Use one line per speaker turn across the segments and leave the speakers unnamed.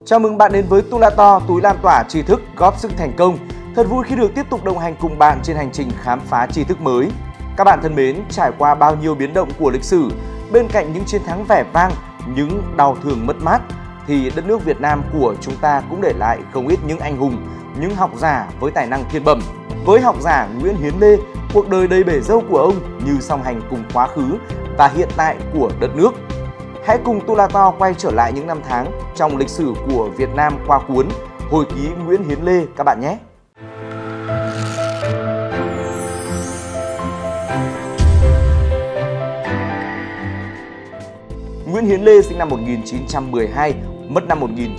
Chào mừng bạn đến với Tulato, túi lan tỏa tri thức góp sức thành công. Thật vui khi được tiếp tục đồng hành cùng bạn trên hành trình khám phá tri thức mới. Các bạn thân mến, trải qua bao nhiêu biến động của lịch sử, bên cạnh những chiến thắng vẻ vang, những đau thương mất mát, thì đất nước Việt Nam của chúng ta cũng để lại không ít những anh hùng, những học giả với tài năng thiên bẩm. Với học giả Nguyễn Hiến Lê, cuộc đời đầy bể dâu của ông như song hành cùng quá khứ và hiện tại của đất nước. Hãy cùng Tulato quay trở lại những năm tháng trong lịch sử của Việt Nam qua cuốn Hồi ký Nguyễn Hiến Lê các bạn nhé! Nguyễn Hiến Lê sinh năm 1912, mất năm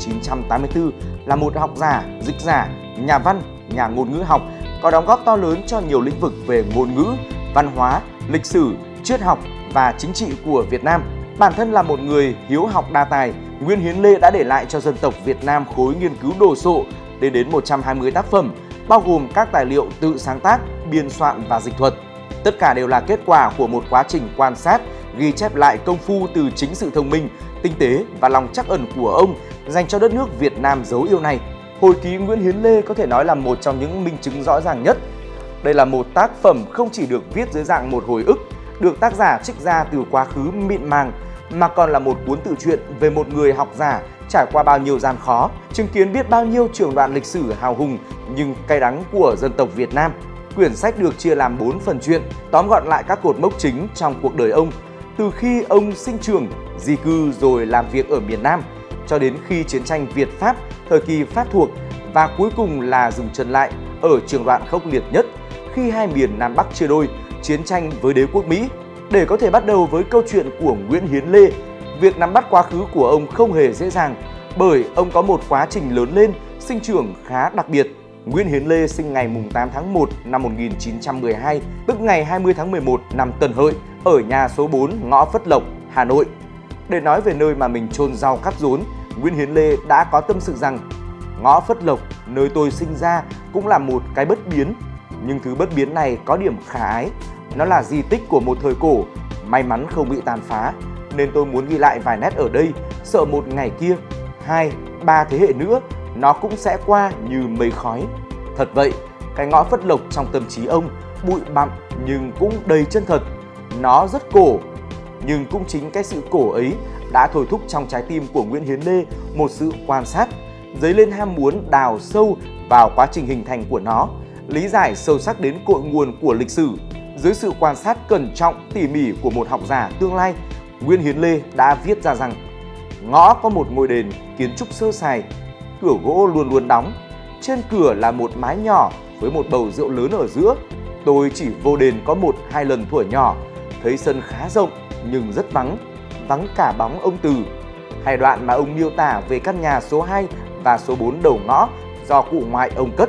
1984, là một học giả, dịch giả, nhà văn, nhà ngôn ngữ học, có đóng góp to lớn cho nhiều lĩnh vực về ngôn ngữ, văn hóa, lịch sử, triết học và chính trị của Việt Nam. Bản thân là một người hiếu học đa tài, Nguyễn Hiến Lê đã để lại cho dân tộc Việt Nam khối nghiên cứu đồ sộ đến 120 tác phẩm, bao gồm các tài liệu tự sáng tác, biên soạn và dịch thuật. Tất cả đều là kết quả của một quá trình quan sát, ghi chép lại công phu từ chính sự thông minh, tinh tế và lòng trắc ẩn của ông dành cho đất nước Việt Nam dấu yêu này. Hồi ký Nguyễn Hiến Lê có thể nói là một trong những minh chứng rõ ràng nhất. Đây là một tác phẩm không chỉ được viết dưới dạng một hồi ức, được tác giả trích ra từ quá khứ mịn màng, mà còn là một cuốn tự truyện về một người học giả trải qua bao nhiêu gian khó, chứng kiến biết bao nhiêu trường đoạn lịch sử hào hùng nhưng cay đắng của dân tộc Việt Nam. Quyển sách được chia làm 4 phần truyện, tóm gọn lại các cột mốc chính trong cuộc đời ông, từ khi ông sinh trưởng, di cư rồi làm việc ở miền Nam, cho đến khi chiến tranh Việt-Pháp, thời kỳ Pháp thuộc, và cuối cùng là dừng chân lại ở trường đoạn khốc liệt nhất khi hai miền Nam Bắc chia đôi, chiến tranh với đế quốc Mỹ. Để có thể bắt đầu với câu chuyện của Nguyễn Hiến Lê, việc nắm bắt quá khứ của ông không hề dễ dàng, bởi ông có một quá trình lớn lên, sinh trưởng khá đặc biệt. Nguyễn Hiến Lê sinh ngày 8 tháng 1 năm 1912, tức ngày 20 tháng 11 năm Tân Hợi, ở nhà số 4 ngõ Phất Lộc, Hà Nội. Để nói về nơi mà mình chôn rau cắt rốn, Nguyễn Hiến Lê đã có tâm sự rằng ngõ Phất Lộc, nơi tôi sinh ra, cũng là một cái bất biến. Nhưng thứ bất biến này có điểm khả ái. Nó là di tích của một thời cổ, may mắn không bị tàn phá, nên tôi muốn ghi lại vài nét ở đây, sợ một ngày kia, 2, 3 thế hệ nữa, nó cũng sẽ qua như mây khói. Thật vậy, cái ngõ Phất Lộc trong tâm trí ông, bụi bặm nhưng cũng đầy chân thật. Nó rất cổ, nhưng cũng chính cái sự cổ ấy đã thôi thúc trong trái tim của Nguyễn Hiến Lê một sự quan sát, dấy lên ham muốn đào sâu vào quá trình hình thành của nó, lý giải sâu sắc đến cội nguồn của lịch sử. Dưới sự quan sát cẩn trọng, tỉ mỉ của một học giả tương lai, Nguyễn Hiến Lê đã viết ra rằng ngõ có một ngôi đền kiến trúc sơ sài, cửa gỗ luôn luôn đóng, trên cửa là một mái nhỏ với một bầu rượu lớn ở giữa. Tôi chỉ vô đền có 1-2 lần thuở nhỏ, thấy sân khá rộng nhưng rất vắng, vắng cả bóng ông Từ. Hai đoạn mà ông miêu tả về căn nhà số 2 và số 4 đầu ngõ do cụ ngoại ông cất.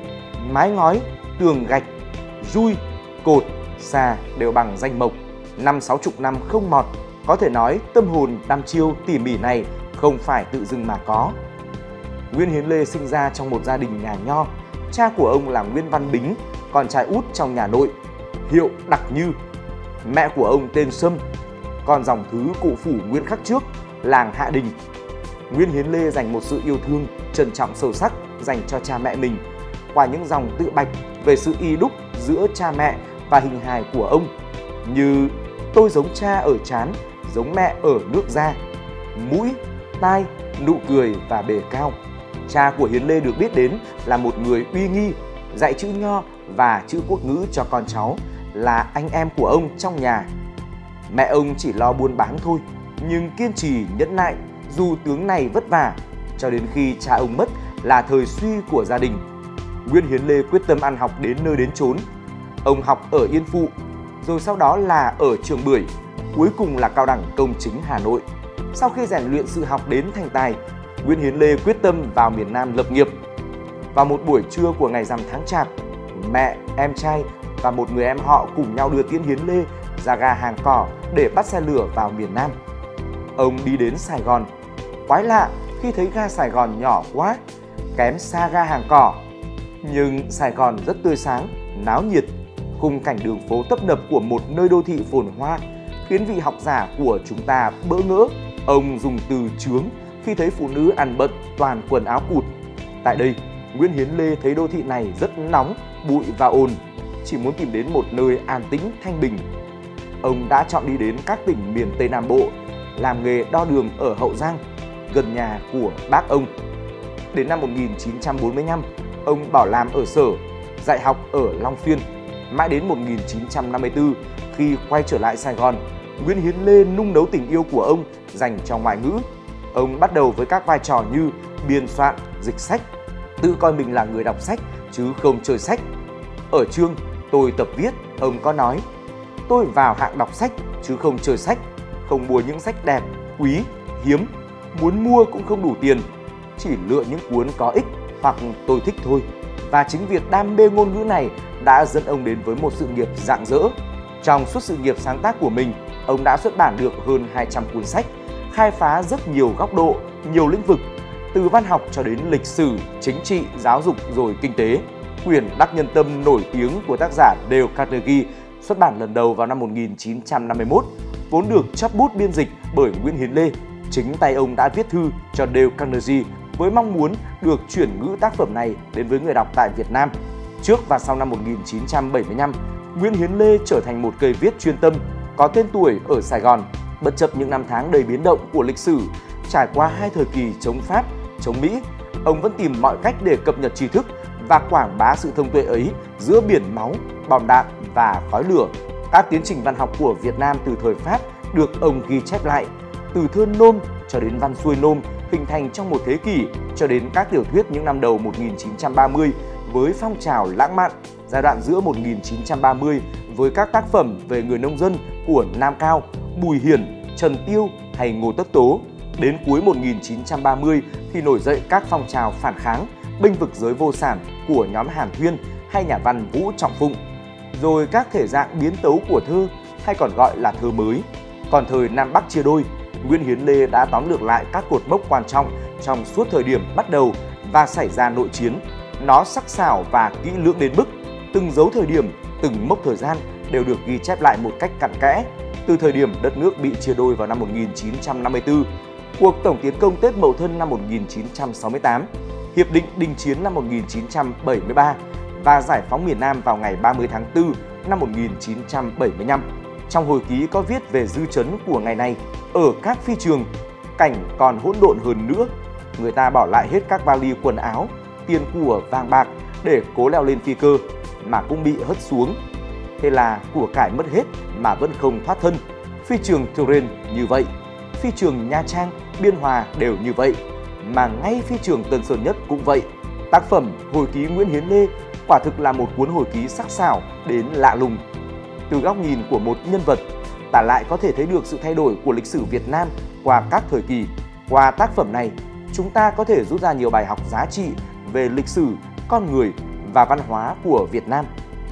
Mái ngói, tường gạch, dui, cột, xà đều bằng danh mộc, 50-60 năm không mọt. Có thể nói tâm hồn đăm chiêu tỉ mỉ này không phải tự dưng mà có. Nguyễn Hiến Lê sinh ra trong một gia đình nhà nho. Cha của ông là Nguyễn Văn Bính, con trai út trong nhà nội, hiệu Đặc Như. Mẹ của ông tên Sâm, con dòng thứ cụ phủ Nguyễn Khắc Trước, làng Hạ Đình. Nguyễn Hiến Lê dành một sự yêu thương, trân trọng sâu sắc dành cho cha mẹ mình qua những dòng tự bạch về sự y đúc giữa cha mẹ và hình hài của ông, như tôi giống cha ở trán, giống mẹ ở nước da, mũi, tai, nụ cười và bề cao. Cha của Hiến Lê được biết đến là một người uy nghi, dạy chữ Nho và chữ quốc ngữ cho con cháu là anh em của ông trong nhà. Mẹ ông chỉ lo buôn bán thôi, nhưng kiên trì nhẫn nại dù tướng này vất vả, cho đến khi cha ông mất là thời suy của gia đình. Nguyễn Hiến Lê quyết tâm ăn học đến nơi đến chốn. Ông học ở Yên Phụ, rồi sau đó là ở Trường Bưởi, cuối cùng là Cao đẳng Công chính Hà Nội. Sau khi rèn luyện sự học đến thành tài, Nguyễn Hiến Lê quyết tâm vào miền Nam lập nghiệp. Vào một buổi trưa của ngày rằm tháng Chạp, mẹ, em trai và một người em họ cùng nhau đưa tiễn Hiến Lê ra ga Hàng Cỏ để bắt xe lửa vào miền Nam. Ông đi đến Sài Gòn. Quái lạ khi thấy ga Sài Gòn nhỏ quá, kém xa ga Hàng Cỏ. Nhưng Sài Gòn rất tươi sáng, náo nhiệt. Khung cảnh đường phố tấp nập của một nơi đô thị phồn hoa khiến vị học giả của chúng ta bỡ ngỡ. Ông dùng từ chướng khi thấy phụ nữ ăn bận toàn quần áo cụt. Tại đây, Nguyễn Hiến Lê thấy đô thị này rất nóng, bụi và ồn, chỉ muốn tìm đến một nơi an tĩnh, thanh bình. Ông đã chọn đi đến các tỉnh miền Tây Nam Bộ, làm nghề đo đường ở Hậu Giang, gần nhà của bác ông. Đến năm 1945, ông bỏ làm ở Sở, dạy học ở Long Xuyên. Mãi đến 1954, khi quay trở lại Sài Gòn, Nguyễn Hiến Lê nung nấu tình yêu của ông dành cho ngoại ngữ. Ông bắt đầu với các vai trò như biên soạn, dịch sách, tự coi mình là người đọc sách chứ không chơi sách. Ở chương Tôi tập viết, ông có nói: tôi vào hạng đọc sách chứ không chơi sách, không mua những sách đẹp, quý, hiếm, muốn mua cũng không đủ tiền, chỉ lựa những cuốn có ích hoặc tôi thích thôi. Và chính việc đam mê ngôn ngữ này đã dẫn ông đến với một sự nghiệp rạng rỡ. Trong suốt sự nghiệp sáng tác của mình, ông đã xuất bản được hơn 200 cuốn sách, khai phá rất nhiều góc độ, nhiều lĩnh vực, từ văn học cho đến lịch sử, chính trị, giáo dục rồi kinh tế. Quyển Đắc Nhân Tâm nổi tiếng của tác giả Dale Carnegie xuất bản lần đầu vào năm 1951, vốn được chắp bút biên dịch bởi Nguyễn Hiến Lê. Chính tay ông đã viết thư cho Dale Carnegie với mong muốn được chuyển ngữ tác phẩm này đến với người đọc tại Việt Nam. Trước và sau năm 1975, Nguyễn Hiến Lê trở thành một cây viết chuyên tâm, có tên tuổi ở Sài Gòn. Bất chấp những năm tháng đầy biến động của lịch sử, trải qua hai thời kỳ chống Pháp, chống Mỹ, ông vẫn tìm mọi cách để cập nhật tri thức và quảng bá sự thông tuệ ấy giữa biển máu, bom đạn và khói lửa. Các tiến trình văn học của Việt Nam từ thời Pháp được ông ghi chép lại, từ thơ nôm cho đến văn xuôi nôm hình thành trong một thế kỷ, cho đến các tiểu thuyết những năm đầu 1930 với phong trào lãng mạn, giai đoạn giữa 1930 với các tác phẩm về người nông dân của Nam Cao, Bùi Hiển, Trần Tiêu hay Ngô Tất Tố. Đến cuối 1930 thì nổi dậy các phong trào phản kháng, bênh vực giới vô sản của nhóm Hàn Thuyên hay nhà văn Vũ Trọng Phụng. Rồi các thể dạng biến tấu của thơ hay còn gọi là thơ mới. Còn thời Nam Bắc chia đôi, Nguyễn Hiến Lê đã tóm lược lại các cột mốc quan trọng trong suốt thời điểm bắt đầu và xảy ra nội chiến. Nó sắc sảo và kỹ lưỡng đến mức từng dấu thời điểm, từng mốc thời gian đều được ghi chép lại một cách cặn kẽ. Từ thời điểm đất nước bị chia đôi vào năm 1954, cuộc tổng tiến công Tết Mậu Thân năm 1968, Hiệp định đình chiến năm 1973 và giải phóng miền Nam vào ngày 30 tháng 4 năm 1975. Trong hồi ký có viết về dư chấn của ngày này. Ở các phi trường, cảnh còn hỗn độn hơn nữa. Người ta bỏ lại hết các vali quần áo, tiền của vàng bạc để cố leo lên phi cơ mà cũng bị hất xuống. Thế là của cải mất hết mà vẫn không thoát thân. Phi trường Turin như vậy, phi trường Nha Trang, Biên Hòa đều như vậy, mà ngay phi trường Tân Sơn Nhất cũng vậy. Tác phẩm Hồi ký Nguyễn Hiến Lê quả thực là một cuốn hồi ký sắc sảo đến lạ lùng. Từ góc nhìn của một nhân vật, ta lại có thể thấy được sự thay đổi của lịch sử Việt Nam qua các thời kỳ. Qua tác phẩm này, chúng ta có thể rút ra nhiều bài học giá trị về lịch sử, con người và văn hóa của Việt Nam.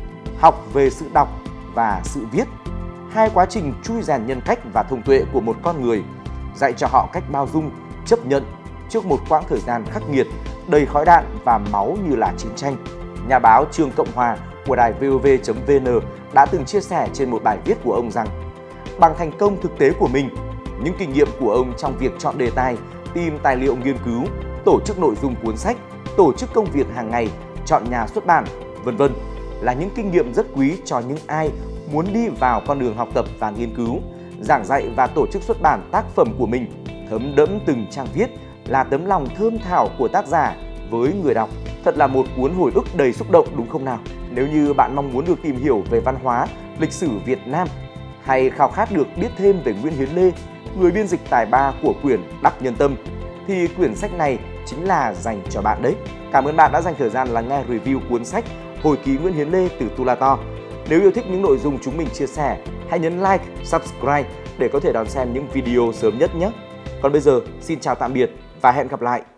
Học về sự đọc và sự viết, hai quá trình chui rèn nhân cách và thông tuệ của một con người, dạy cho họ cách bao dung, chấp nhận trước một quãng thời gian khắc nghiệt, đầy khói đạn và máu như là chiến tranh. Nhà báo Trương Cộng Hòa của đài VOV.vn đã từng chia sẻ trên một bài viết của ông rằng bằng thành công thực tế của mình, những kinh nghiệm của ông trong việc chọn đề tài, tìm tài liệu nghiên cứu, tổ chức nội dung cuốn sách, tổ chức công việc hàng ngày, chọn nhà xuất bản, v.v. là những kinh nghiệm rất quý cho những ai muốn đi vào con đường học tập và nghiên cứu, giảng dạy và tổ chức xuất bản tác phẩm của mình, thấm đẫm từng trang viết là tấm lòng thơm thảo của tác giả với người đọc. Thật là một cuốn hồi ức đầy xúc động đúng không nào? Nếu như bạn mong muốn được tìm hiểu về văn hóa, lịch sử Việt Nam hay khao khát được biết thêm về Nguyễn Hiến Lê, người biên dịch tài ba của quyển Đắc Nhân Tâm, thì quyển sách này chính là dành cho bạn đấy. Cảm ơn bạn đã dành thời gian lắng nghe review cuốn sách Hồi ký Nguyễn Hiến Lê từ Tulato. Nếu yêu thích những nội dung chúng mình chia sẻ, hãy nhấn like, subscribe để có thể đón xem những video sớm nhất nhé. Còn bây giờ, xin chào tạm biệt và hẹn gặp lại!